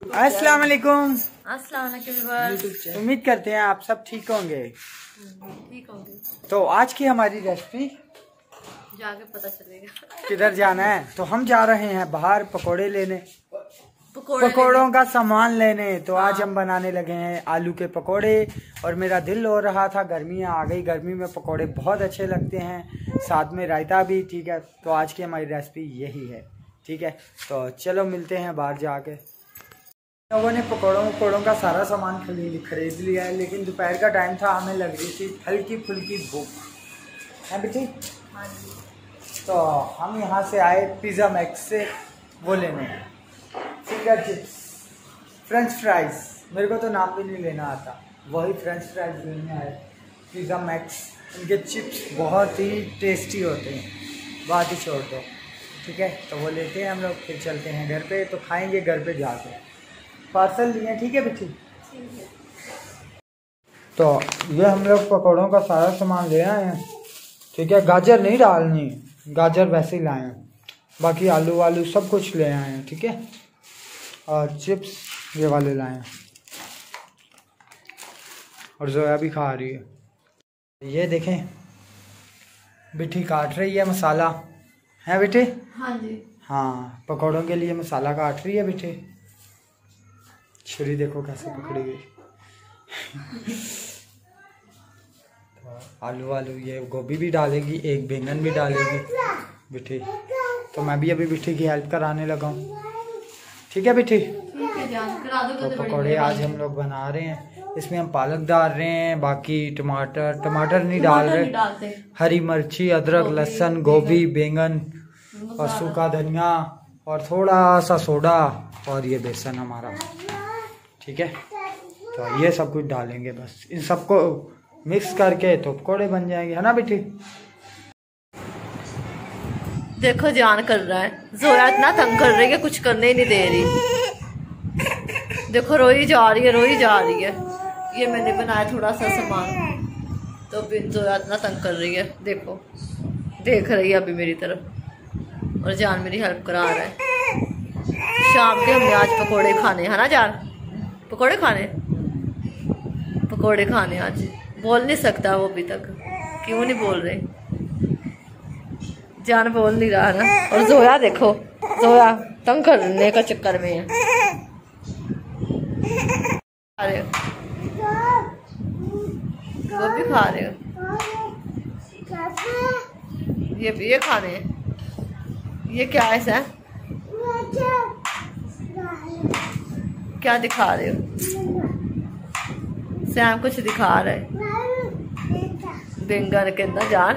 अस्सलाम वालेकुम। अस्सलाम वालेकुम। उम्मीद करते हैं आप सब ठीक होंगे। ठीक होंगे तो आज की हमारी रेसिपी जाके पता चलेगा किधर जाना है। तो हम जा रहे हैं बाहर पकोड़े लेने, पकोड़ों का सामान लेने। तो आज हम बनाने लगे हैं आलू के पकोड़े। और मेरा दिल हो रहा था, गर्मियाँ आ गई, गर्मी में पकोड़े बहुत अच्छे लगते हैं, साथ में रायता भी। ठीक है, तो आज की हमारी रेसिपी यही है। ठीक है, तो चलो मिलते हैं बाहर जाके। लोगों ने पकोड़ों का सारा सामान खरीद लिया है, लेकिन दोपहर का टाइम था, हमें लग रही थी हल्की फुल्की भूख है बेटी। तो हम यहाँ से आए पिज़्ज़ा मैक्स से वो लेने, फिंगर चिप्स, फ्रेंच फ्राइज। मेरे को तो नाम भी नहीं लेना आता, वही फ्रेंच फ्राइज लेने आए पिज़्ज़ा मैक्स। इनके चिप्स बहुत ही टेस्टी होते हैं, बात ही छोड़ दो। ठीक है, तो वो लेते हैं हम लोग, फिर चलते हैं घर पे। तो खाएंगे घर पे जाके, पार्सल लिए। ठीक है बेटी। तो ये हम लोग पकौड़ों का सारा सामान ले आए हैं। ठीक है, गाजर नहीं डालनी, गाजर वैसे ही लाए हैं, बाकी आलू वालू सब कुछ ले आए हैं। ठीक है, और चिप्स ये वाले लाए हैं, और जोया भी खा रही है। ये देखें, बेटी काट रही है मसाला, है बेटे? हाँ जी। हाँ, पकौड़ों के लिए मसाला काट रही है बेटे। छुरी देखो कैसे पकड़ी गई। तो आलू ये गोभी भी डालेगी, एक बैंगन भी डालेगी बेटी। तो मैं भी अभी बेटी की हेल्प कराने लगा हूँ। ठीक है बेटी। तो पकौड़े आज हम लोग बना रहे हैं, इसमें हम पालक डाल रहे हैं, बाकी टमाटर नहीं डाल रहे, हरी मिर्ची, अदरक, लहसुन, गोभी, बैंगन और सूखा धनिया और थोड़ा सा सोडा और ये बेसन हमारा। ठीक है, तो ये सब कुछ डालेंगे, बस इन सबको मिक्स करके तो पकौड़े बन जाएंगे, है ना बेटी? देखो जान कर रहा है, जोया इतना तंग कर रही है, कुछ करने ही नहीं दे रही। देखो रोई जा रही है। ये मैंने बनाया थोड़ा सा सामान, तो फिर जोया इतना तंग कर रही है। देखो देख रही है अभी मेरी तरफ, और जान मेरी हेल्प करा रहा है। शाम के हमने आज पकोड़े खाने, है ना जान? पकोड़े खाने आज। बोल नहीं सकता वो अभी तक, क्यों नहीं बोल रहे? जान बोल नहीं रहा ना। और जोया देखो, जोया तंग करने का चक्कर में है। अरे वो भी खा रहे हो, ये खाने हैं। ये क्या है सर? क्या दिखा रहे हो? सैम कुछ दिखा रहा है। बैंगन के अंदर जान,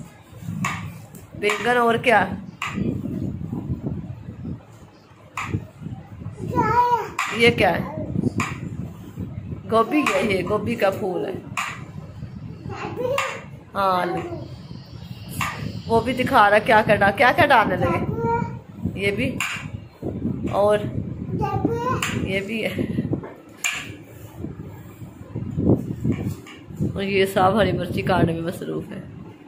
बैंगन और क्या? ये क्या है? गोभी है, ये गोभी का फूल है। हाँ, वो भी दिखा रहा क्या क्या डालने लगे। ये भी, और ये भी है, और ये सब हरी मिर्ची काटने में मसरूफ है।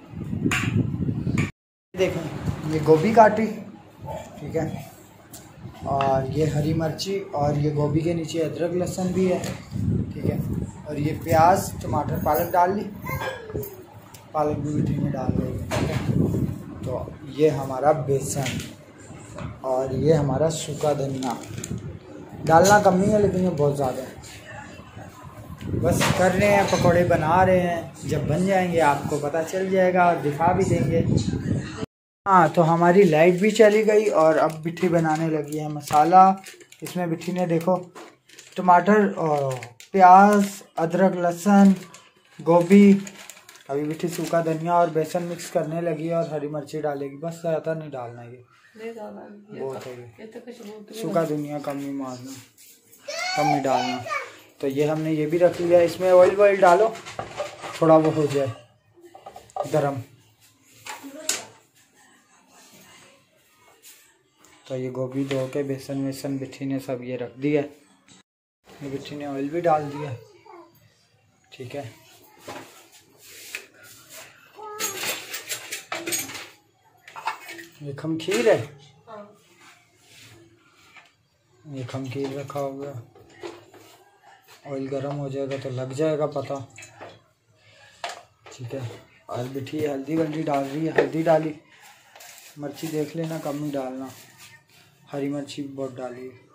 देखें, ये गोभी काटी, ठीक है, और ये हरी मिर्ची, और ये गोभी के नीचे अदरक लहसुन भी है। ठीक है, और ये प्याज, टमाटर, पालक डाल ली, पालक भी मीठी में डाल रही है। ठीक है, तो ये हमारा बेसन, और ये हमारा सूखा धनिया। डालना कम नहीं है, लेकिन ये बहुत ज़्यादा है। बस कर रहे हैं, पकौड़े बना रहे हैं, जब बन जाएंगे आपको पता चल जाएगा और दिखा भी देंगे। हाँ, तो हमारी लाइट भी चली गई, और अब बिट्ठी बनाने लगी है मसाला। इसमें बिट्ठी ने देखो टमाटर और प्याज, अदरक, लहसुन, गोभी, अभी बिट्ठी सूखा धनिया और बेसन मिक्स करने लगी है, और हरी मिर्ची डालेगी। बस ज़्यादा नहीं डालना, ये बहुत है। सूखा धनिया कम ही मारना, कम ही डालना। तो ये हमने ये भी रख लिया। इसमें ऑयल डालो, थोड़ा वो हो जाए गरम। तो ये गोभी धो के बेसन वेसन बिट्ठी ने सब ये रख दिया। ये बिट्ठी ने ऑयल भी डाल दिया। ठीक है, ये खमखीर है। ये खमकीर रखा होगा, ऑयल गर्म हो जाएगा तो लग जाएगा पता। ठीक है, और बिठी हल्दी वल्दी डाल रही है, हल्दी डाली, मिर्ची देख लेना कम ही डालना, हरी मिर्ची बहुत डाली है।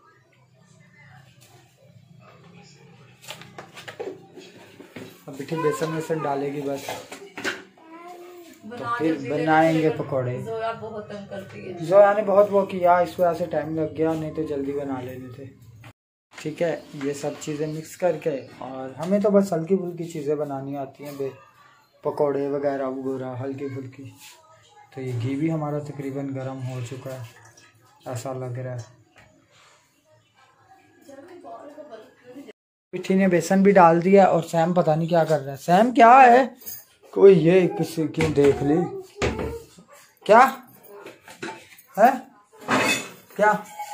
अब बिठी बेसन वेसन डालेगी बस, तो फिर बनाएंगे पकौड़े। जोया बहुत तंग करती है। जोया ने बहुत वो किया, इस वजह से टाइम लग गया, नहीं तो जल्दी बना लेने थे। ठीक है, ये सब चीज़ें मिक्स करके, और हमें तो बस हल्की फुल्की चीज़ें बनानी आती हैं, पकौड़े वगैरह वगैरह हल्की फुल्की। तो ये घी भी हमारा तकरीबन गर्म हो चुका है, ऐसा लग रहा है। पिट्ठी ने बेसन भी डाल दिया और सैम पता नहीं क्या कर रहा है। सैम क्या है, कोई ये किसी क्यों देख ली, क्या है क्या?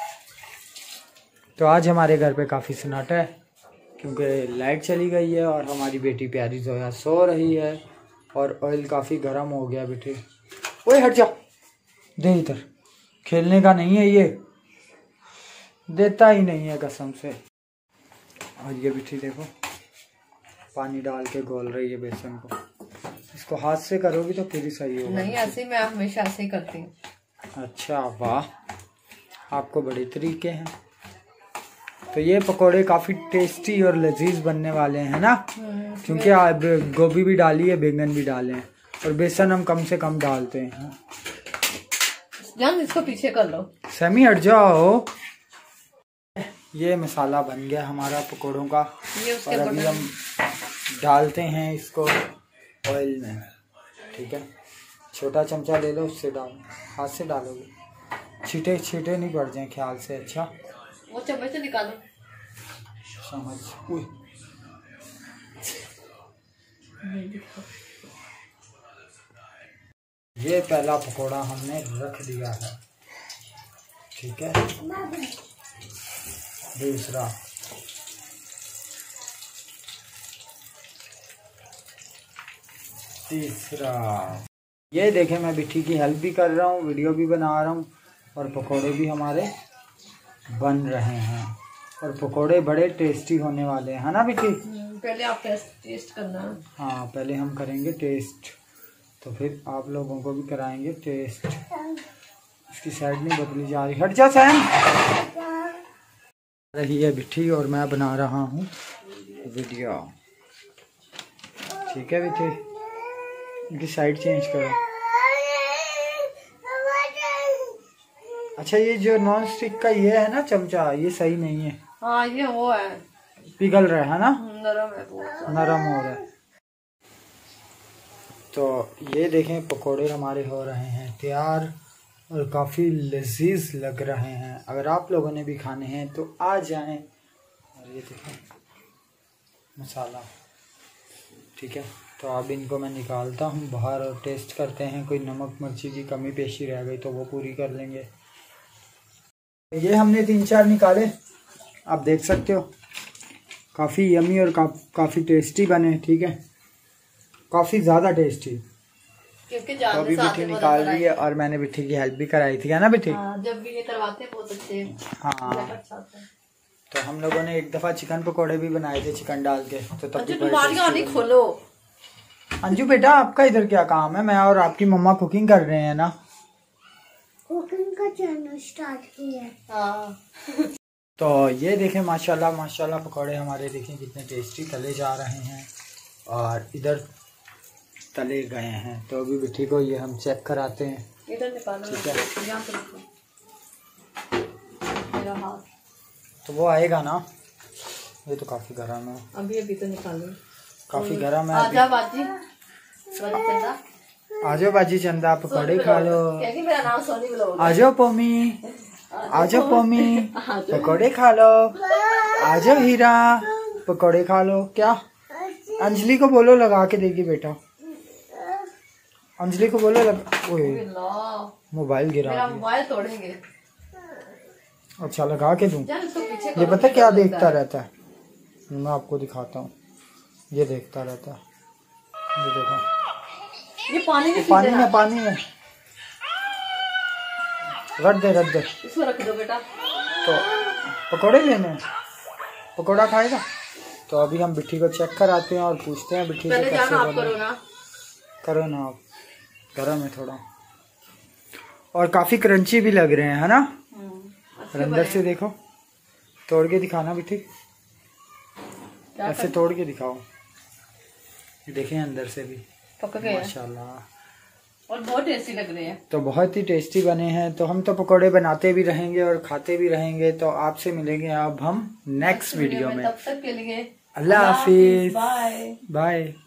तो आज हमारे घर पे काफ़ी सन्नाटा है क्योंकि लाइट चली गई है और हमारी बेटी प्यारी जोया सो रही है और ऑयल काफ़ी गर्म हो गया। बेटे ओए हट जा, दे इधर, खेलने का नहीं है ये, देता ही नहीं है कसम से। और ये बेटी देखो पानी डाल के घोल रही है बेसन को, इसको हाथ से करोगी तो फिर ही सही होगा। नहीं ऐसे मैं हमेशा ऐसे ही करती हूँ। अच्छा वाह, आपको बड़े तरीके हैं। तो ये पकोड़े काफ़ी टेस्टी और लजीज बनने वाले हैं ना, क्योंकि आप गोभी भी डाली है, बैंगन भी डाले हैं और बेसन हम कम से कम डालते हैं। जान इसको पीछे कर लो, सैमी हट जाओ। ये मसाला बन गया हमारा पकोड़ों का, और अभी हम डालते हैं इसको ऑयल में। ठीक है, छोटा चमचा ले लो, उससे डालो, हाथ से डालोगे, छींटे छींटे नहीं पड़ जाए ख्याल से। अच्छा वो चम्मच से निकालो, समझ। ये पहला पकोड़ा हमने रख दिया है। ठीक है, दूसरा, तीसरा। ये देखें मैं बिट्ठी की हेल्प भी कर रहा हूँ, वीडियो भी बना रहा हूँ और पकोड़े भी हमारे बन रहे हैं और पकोड़े बड़े टेस्टी होने वाले हैं, है ना बिट्ठी? पहले आप टेस्ट करना। हाँ पहले हम करेंगे टेस्ट, तो फिर आप लोगों को भी कराएंगे टेस्ट। इसकी साइड नहीं बदली जा रही, हट जा सैम। रही है बिट्ठी और मैं बना रहा हूँ वीडियो। ठीक है बिट्ठी, इनकी साइड चेंज करो। अच्छा ये जो नॉन स्टिक का ये है ना चमचा, ये सही नहीं है। हाँ ये वो है, पिघल रहा है ना, नरम है, बहुत नरम हो रहा है। तो ये देखें पकोड़े हमारे हो रहे हैं तैयार और काफ़ी लजीज लग रहे हैं। अगर आप लोगों ने भी खाने हैं तो आ जाएं। और ये देखें मसाला। ठीक है, तो अब इनको मैं निकालता हूँ बाहर और टेस्ट करते हैं, कोई नमक मिर्ची की कमी पेशी रह गई तो वो पूरी कर लेंगे। ये हमने 3-4 निकाले, आप देख सकते हो, काफ़ी यमी और काफ़ी टेस्टी बने। ठीक है, काफ़ी ज़्यादा टेस्टी, क्योंकि तो अभी बिट्ठी निकाल रही है और मैंने बिट्ठी की हेल्प भी कराई थी, है ना बिट्ठी? जब भी ये करवाते हैं बहुत अच्छे। हाँ, तो हम लोगों ने एक दफ़ा चिकन पकोड़े भी बनाए थे चिकन डाल के, तो तब भी खोलो। अंजू बेटा आपका इधर क्या काम है? मैं और आपकी मम्मा कुकिंग कर रहे हैं ना, कुकिंग का चैनल स्टार्ट किया है। हाँ। तो ये देखें माशाल्लाह माशाल्लाह पकोड़े हमारे देखें कितने टेस्टी तले जा रहे हैं और इधर तले गए हैं। तो अभी बिट्ठी को ये हम चेक कराते हैं। इधर निकालो, ठीक है, यहाँ पे रखो मेरा हाथ, तो वो आएगा ना। ये तो काफ़ी गर्म है, अभी तो निकालो, काफ़ी गर्म है। आजा बाजी, चंदा, आजो बाजी चंदा पकोड़े खा लो। मेरा नाम सोनी ब्लॉग। आजो पोमी, आजो पोमी पकोड़े खा लो। आजो हीरा पकोड़े खा लो। क्या अंजलि को बोलो लगा के देगी बेटा, अंजलि को बोलो ओए मोबाइल गिरा, मेरा मोबाइल तोड़ेंगे। अच्छा लगा के दूं? ये पता क्या देखता रहता है, मैं आपको दिखाता हूँ। ये देखता रहता है, ये देखो, ये पानी में पानी में रख दे इसको रख दो बेटा। तो पकोड़े लेने हैं? पकोड़ा खाएगा? तो अभी हम बिट्ठी को चेक कराते हैं और पूछते हैं बिट्ठी से कैसे आप बने। करो ना आप, गरम है थोड़ा और काफी क्रंची भी लग रहे हैं, है ना? और अंदर से देखो, तोड़ के दिखाना बिट्ठी, ऐसे तोड़ के दिखाओ, देखें अंदर से भी पक गए माशाल्लाह, और बहुत टेस्टी लग रहे हैं। तो बहुत ही टेस्टी बने हैं। तो हम तो पकोड़े बनाते भी रहेंगे और खाते भी रहेंगे। तो आपसे मिलेंगे अब हम नेक्स्ट वीडियो में। तब तक के लिए अल्लाह हाफिज, बाय बाय।